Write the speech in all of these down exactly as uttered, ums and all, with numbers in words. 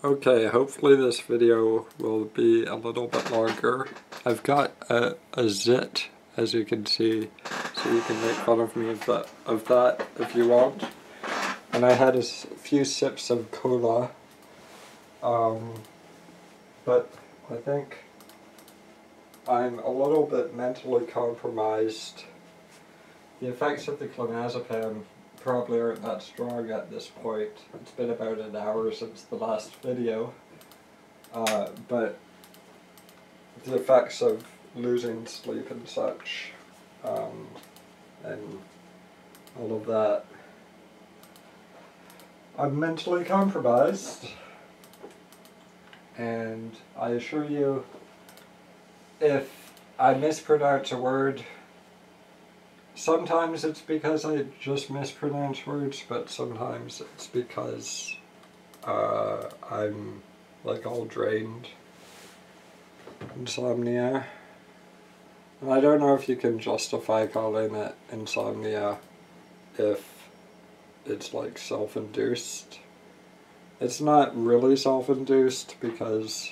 Okay, hopefully this video will be a little bit longer. I've got a, a zit, as you can see, so you can make fun of me of that, of that if you want. And I had a few sips of cola, um, but I think I'm a little bit mentally compromised. The effects of the clonazepam probably aren't that strong at this point. It's been about an hour since the last video, uh, but the effects of losing sleep and such, um, and all of that, I'm mentally compromised, and I assure you, if I mispronounce a word, sometimes it's because I just mispronounce words, but sometimes it's because uh, I'm like all drained. Insomnia. And I don't know if you can justify calling it insomnia if it's like self-induced. It's not really self-induced because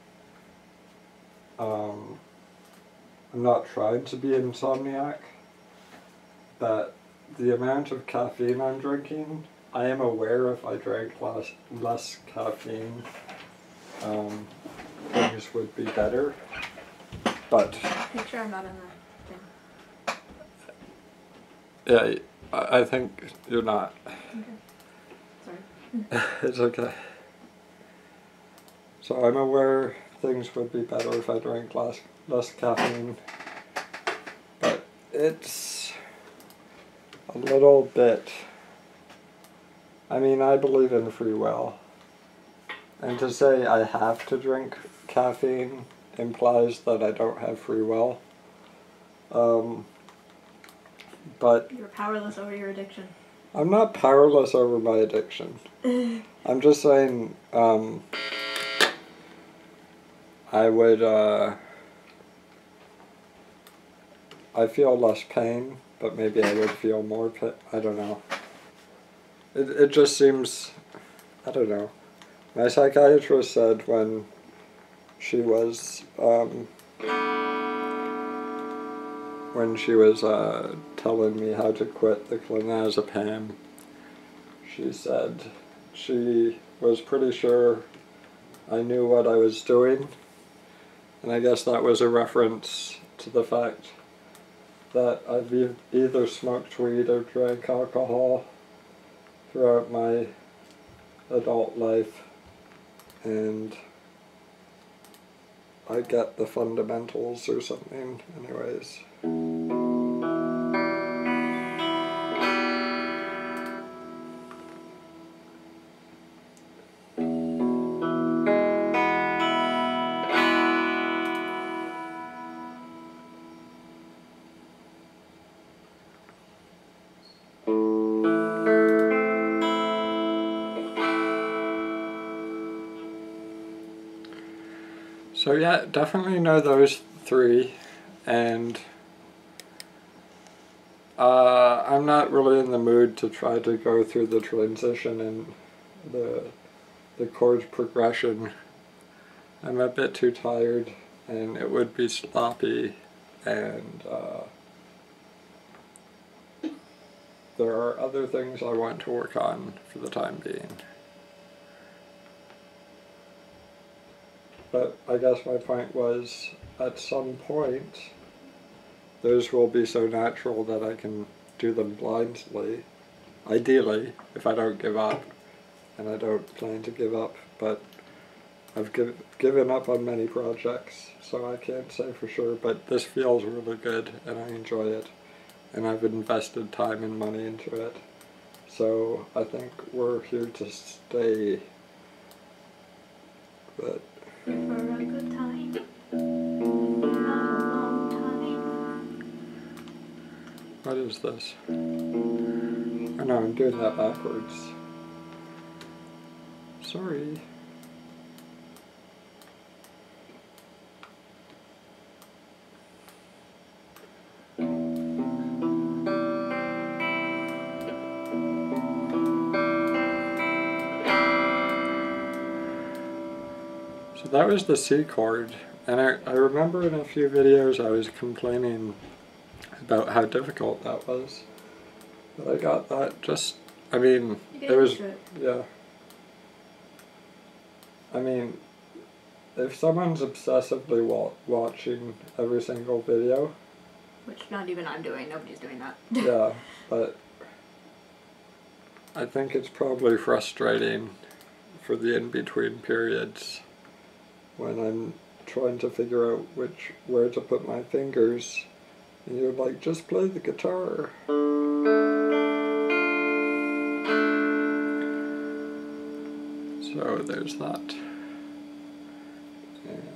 um, I'm not trying to be insomniac. That the amount of caffeine I'm drinking, I am aware if I drank less, less caffeine, um, things would be better, but... Make sure I'm not in the thing. Yeah, I, I think you're not. Okay. Sorry. It's okay. So I'm aware things would be better if I drank less, less caffeine, but it's a little bit, I mean, I believe in free will, and to say I have to drink caffeine implies that I don't have free will, um, but... You're powerless over your addiction. I'm not powerless over my addiction. I'm just saying, um, I would, uh, I feel less pain, but maybe I would feel more pain. I don't know. It, it just seems, I don't know. My psychiatrist said when she was, um, when she was uh, telling me how to quit the clonazepam, she said she was pretty sure I knew what I was doing, and I guess that was a reference to the fact that I've e either smoked weed or drank alcohol throughout my adult life, and I get the fundamentals or something, anyways. So yeah, definitely know those three, and uh, I'm not really in the mood to try to go through the transition and the, the chord progression. I'm a bit too tired, and it would be sloppy, and uh, there are other things I want to work on for the time being. But I guess my point was, at some point, those will be so natural that I can do them blindly. Ideally, if I don't give up, and I don't plan to give up, but I've give, given up on many projects, so I can't say for sure, but this feels really good, and I enjoy it, and I've invested time and money into it. So I think we're here to stay, but... For a good time. Not a long time. What is this? Oh no, I'm doing that backwards. Sorry. So that was the C chord, and I, I remember in a few videos I was complaining about how difficult that was. But I got that just, I mean, You it was, it. yeah. I mean, if someone's obsessively wa watching every single video. Which not even I'm doing, nobody's doing that. Yeah, but I think it's probably frustrating for the in-between periods when I'm trying to figure out which where to put my fingers, and you're like, just play the guitar. So there's that. And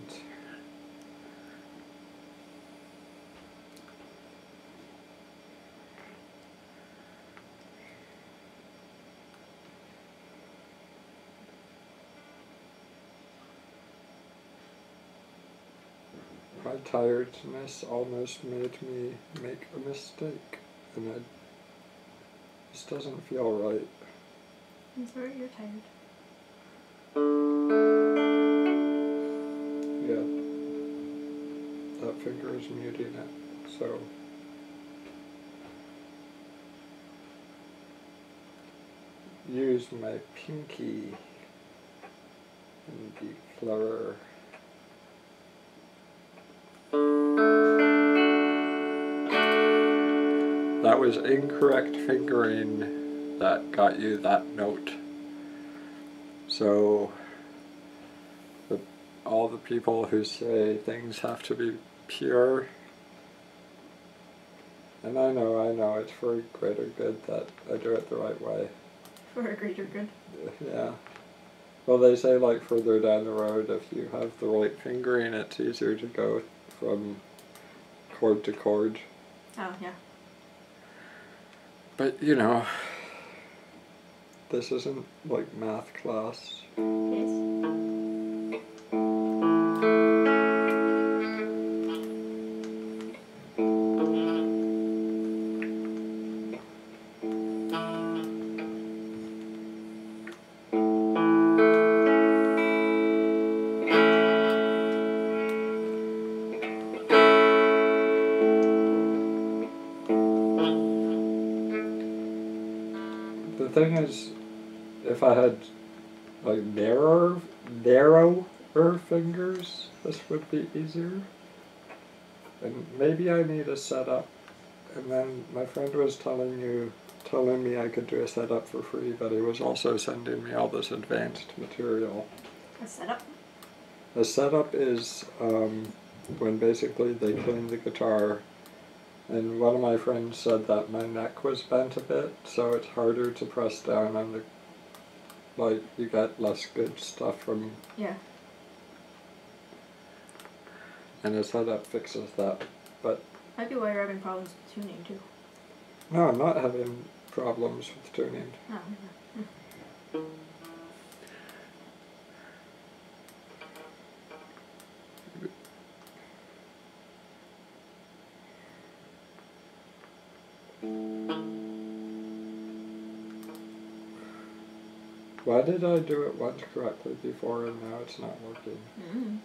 my tiredness almost made me make a mistake, and it just doesn't feel right. I'm sorry you're tired. Yeah, that finger is muting it, so use my pinky and declutter. That was incorrect fingering that got you that note. So the, all the people who say things have to be pure, and I know, I know it's for greater good that I do it the right way. For a greater good. Yeah. Well, they say like further down the road, if you have the right fingering, it's easier to go from chord to chord. Oh, yeah. But, you know, this isn't like math class. Yes. The thing is, if I had like narrower, narrower fingers, this would be easier. And maybe I need a setup. And then my friend was telling you, telling me I could do a setup for free, but he was also sending me all this advanced material. A setup? A setup is um, when basically they clean the guitar. And one of my friends said that my neck was bent a bit, so it's harder to press down on the, like, you get less good stuff from... Yeah. And a setup fixes that, but... Might be why you're having problems with tuning, too. No, I'm not having problems with tuning. Oh, yeah. Why did I do it once correctly before and now it's not working? Mm.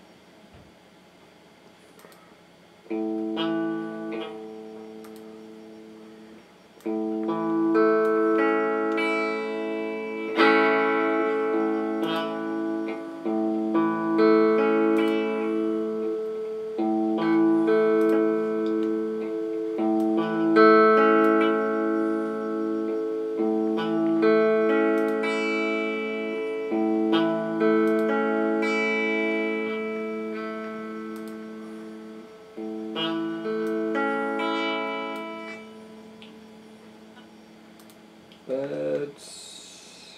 It's...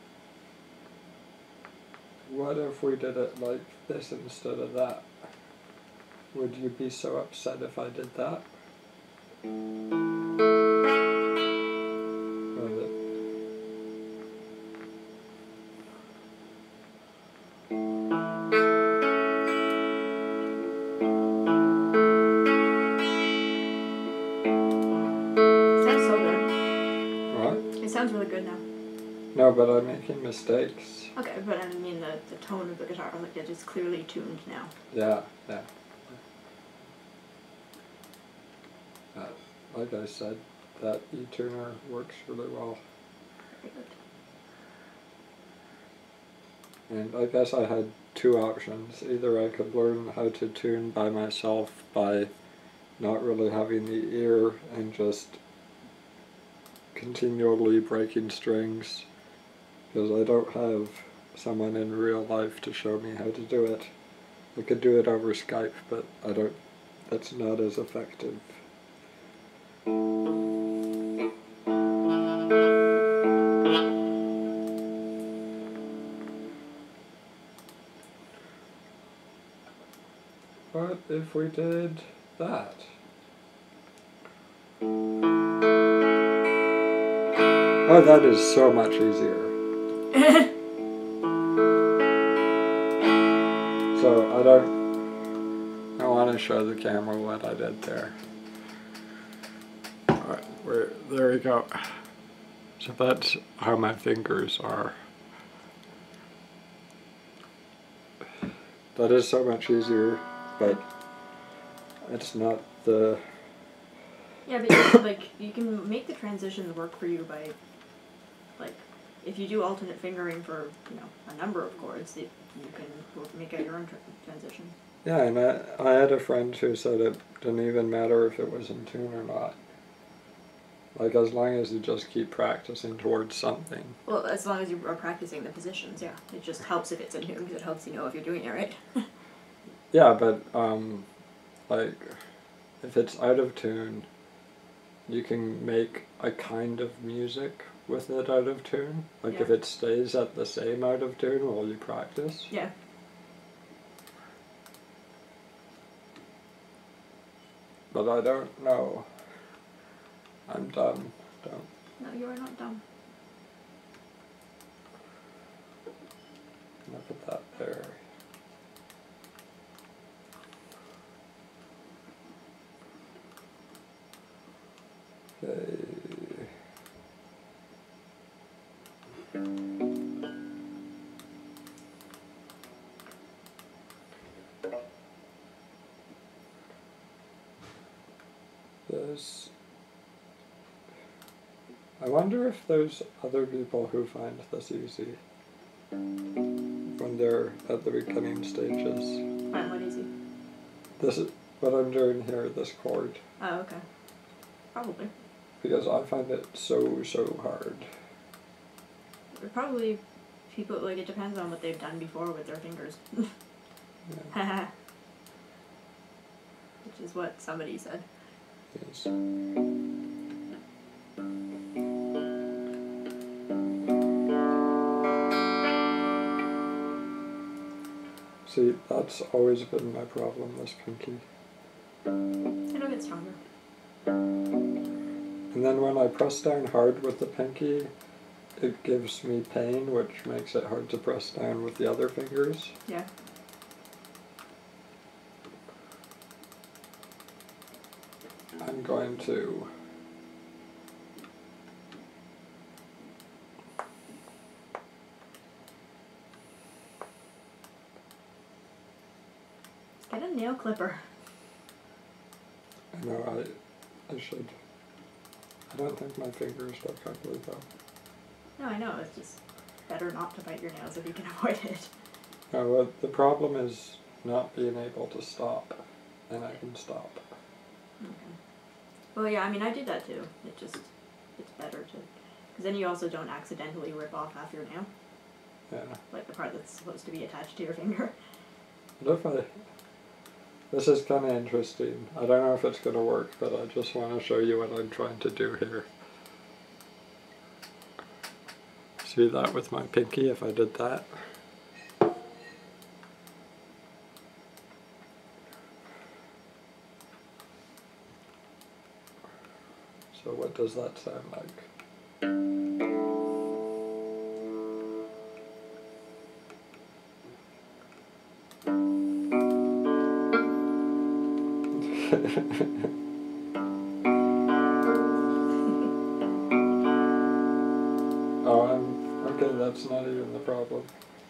What if we did it like this instead of that? Would you be so upset if I did that? Or that... Sounds so good. What? It sounds really good now. No, but I'm making mistakes. Okay, but I mean the, the tone of the guitar, like it is clearly tuned now. Yeah, yeah. Uh, like I said, that E-tuner works really well. Very good. And I guess I had two options. Either I could learn how to tune by myself by not really having the ear and just continually breaking strings, because I don't have someone in real life to show me how to do it. I could do it over Skype, but I don't, that's not as effective. What if we did that? Oh, that is so much easier. So I don't, I want to show the camera what I did there. Alright, we're, there we go. So that's how my fingers are. That is so much easier, but it's not the... Yeah, but you, like, you can make the transitions work for you by, like, if you do alternate fingering for, you know, a number of chords, it, you can make out your own tra transition. Yeah, and I, I had a friend who said it didn't even matter if it was in tune or not. Like, as long as you just keep practicing towards something. Well, as long as you are practicing the positions, yeah. It just helps if it's in tune, because it helps you know if you're doing it right. Yeah, but, um, like, if it's out of tune, you can make a kind of music with it out of tune. Like, Yeah. if it stays at the same out of tune while you practice. Yeah. But I don't know. I'm dumb. Don't. No, you are not dumb. Look at that there. Okay. This. I wonder if there's other people who find this easy when they're at the beginning stages. Find what easy. This is what I'm doing here, this chord. Oh, okay. Probably. Because I find it so, so hard. Probably people, like, it depends on what they've done before with their fingers. Yeah. Which is what somebody said. Yes. See, that's always been my problem, this pinky. It'll get stronger. And then when I press down hard with the pinky, it gives me pain, which makes it hard to press down with the other fingers. Yeah. I'm going to Get a nail clipper. I know I I should. I don't think my fingers look ugly though. No, I know, it's just better not to bite your nails if you can avoid it. No, well, the problem is not being able to stop, and I can stop. Okay. Well, yeah, I mean, I do that too. It just, it's better to, because then you also don't accidentally rip off half your nail. Yeah. Like the part that's supposed to be attached to your finger. But if I, this is kind of interesting. I don't know if it's going to work, but I just want to show you what I'm trying to do here. See that with my pinky, if I did that? So what does that sound like? Oh, I'm, okay, that that's not even the problem.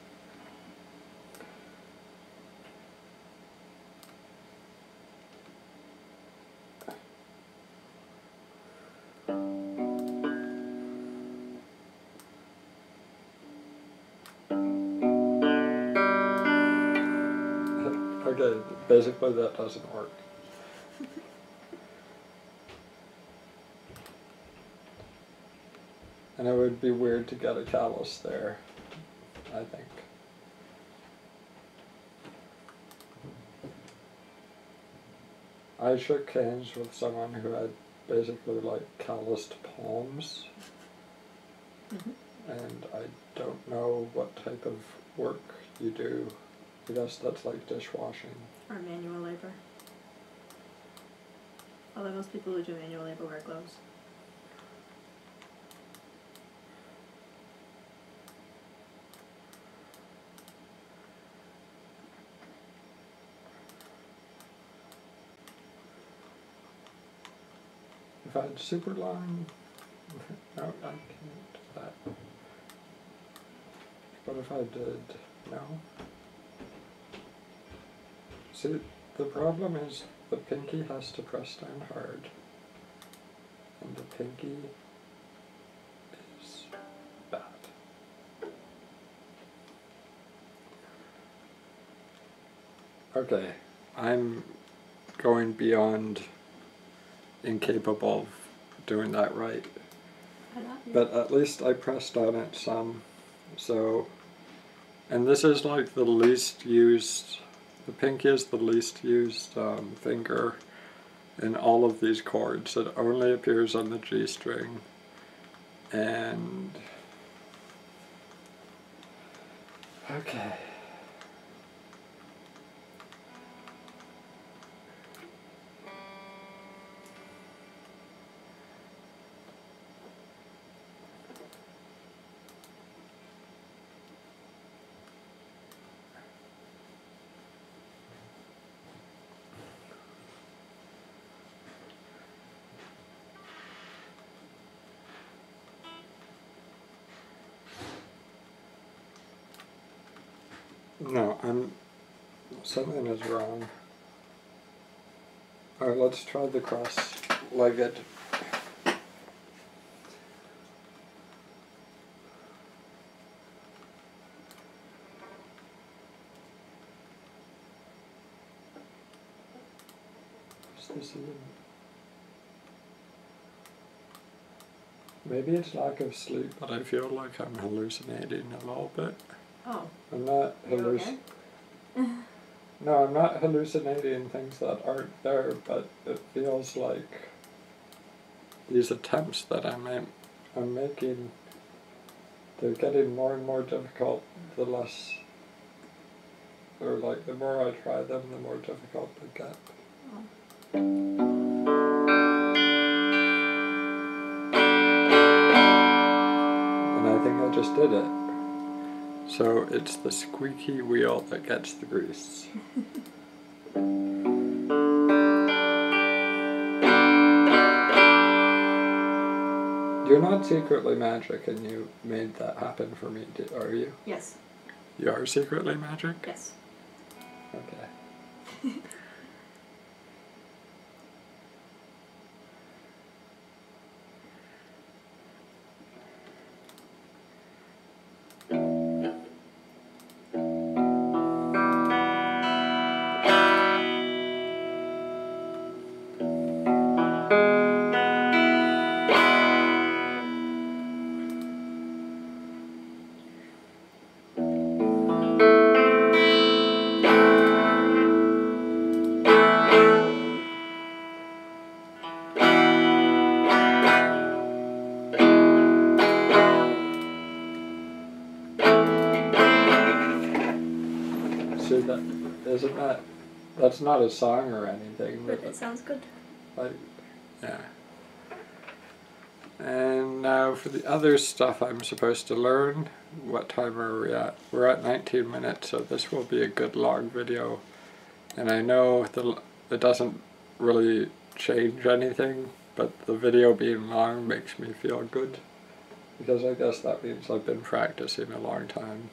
Okay, basically that doesn't work. And it would be weird to get a callus there, I think. I shook hands with someone who had basically like calloused palms. Mm-hmm. And I don't know what type of work you do. I guess that's like dishwashing. Or manual labor. Although most people who do manual labor wear gloves. If I had super long, no, I can't do that. What if I did, no? See, the problem is the pinky has to press down hard, and the pinky is bad. Okay, I'm going beyond incapable of doing that right. But at least I pressed on it some. So, and this is like the least used, the pinky is the least used um, finger in all of these chords. It only appears on the G string. And, okay. No, I'm, something is wrong. Alright, let's try the cross-legged. What's this even? Maybe it's lack of sleep, but I feel like I'm hallucinating a little bit. Oh. I'm not hallucinating. Okay? No, I'm not hallucinating things that aren't there, but it feels like these attempts that I'm, I'm making, they're getting more and more difficult the less, or like the more I try them, the more difficult they get. Oh. And I think I just did it. So it's the squeaky wheel that gets the grease. You're not secretly magic, and you made that happen for me, are you? Yes. You are secretly magic? Yes. Okay. See, that, isn't that, that's not a song or anything. But it sounds good. Like, yeah. And now for the other stuff I'm supposed to learn, what time are we at? We're at nineteen minutes, so this will be a good long video. And I know the, it doesn't really change anything, but the video being long makes me feel good. because I guess that means I've been practicing a long time.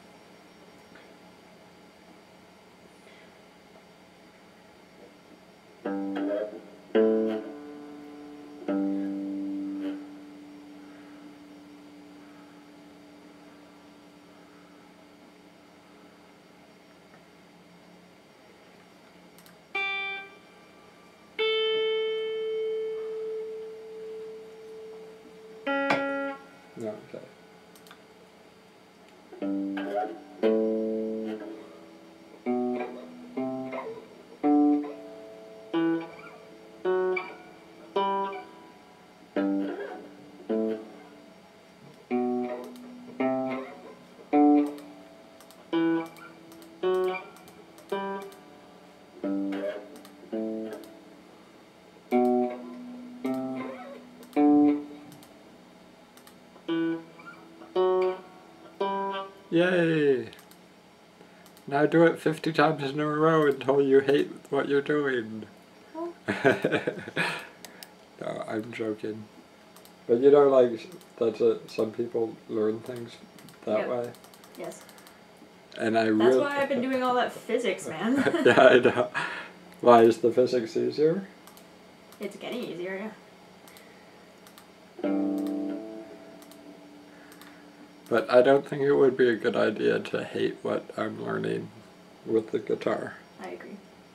No, okay. Yay! Now do it fifty times in a row until you hate what you're doing. Oh. No, I'm joking. But you know, like, that's it. Some people learn things that Yep. way. Yes. And I That's really... why I've been doing all that physics, man. Yeah, I know. Why, is the physics easier? It's getting easier, yeah. But I don't think it would be a good idea to hate what I'm learning with the guitar. I agree.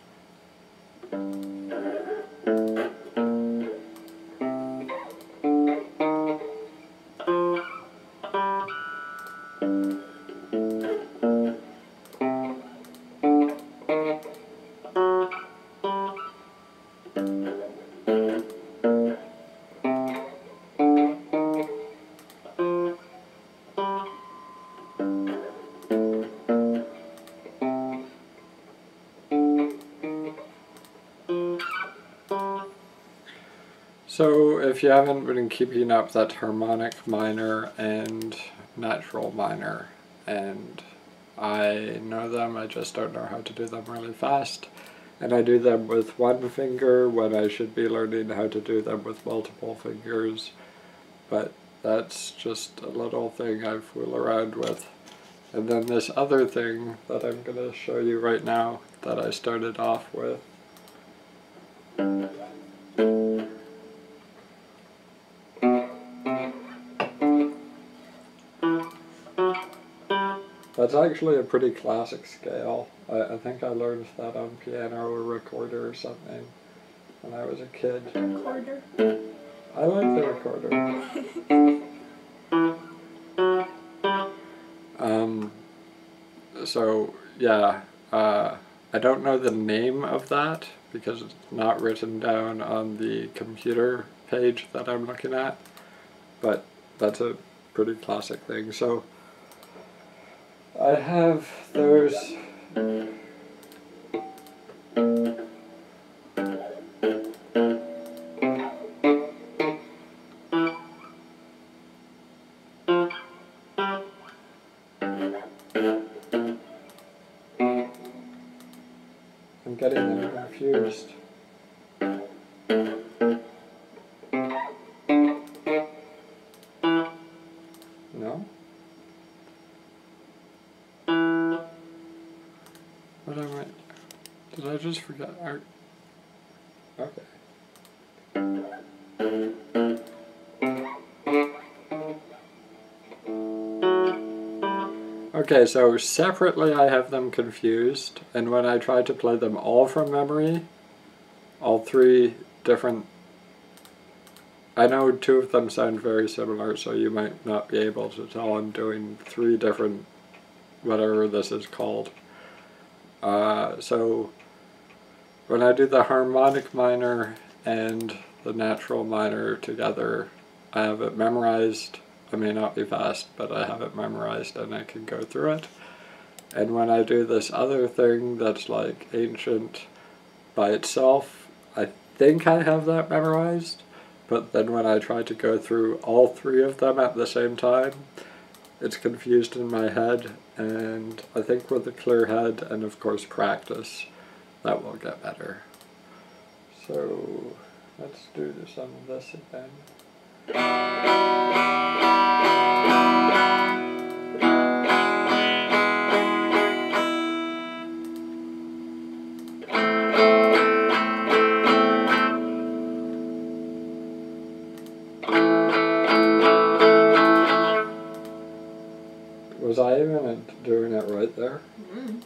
So if you haven't been keeping up, that's harmonic minor and natural minor, and I know them, I just don't know how to do them really fast, and I do them with one finger when I should be learning how to do them with multiple fingers, but that's just a little thing I fool around with. And then this other thing that I'm going to show you right now that I started off with. That's actually a pretty classic scale. I, I think I learned that on piano or recorder or something when I was a kid. Recorder? I like the recorder. um, so, yeah, uh, I don't know the name of that because it's not written down on the computer page that I'm looking at, but that's a pretty classic thing. So I have those I'm getting them confused. No? What am I... Did I just forget art? Okay. Okay, so separately I have them confused, and when I try to play them all from memory, all three different... I know two of them sound very similar, so you might not be able to tell I'm doing three different... whatever this is called. Uh, so when I do the harmonic minor and the natural minor together, I have it memorized. I may not be fast, but I have it memorized and I can go through it. And when I do this other thing that's like ancient by itself, I think I have that memorized, but then when I try to go through all three of them at the same time, it's confused in my head, and I think with a clear head and of course practice, that will get better. So let's do some of this again. Mm.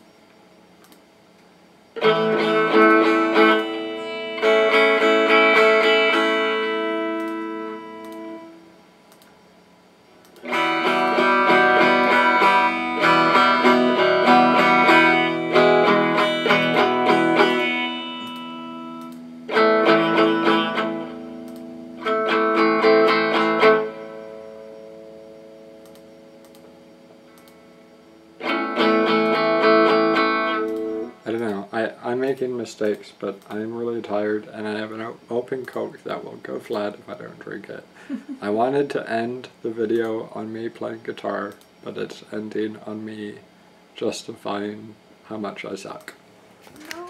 I don't know, I, I'm making mistakes, but I'm really tired and I have an op open Coke that will go flat if I don't drink it. I wanted to end the video on me playing guitar, but it's ending on me justifying how much I suck. No.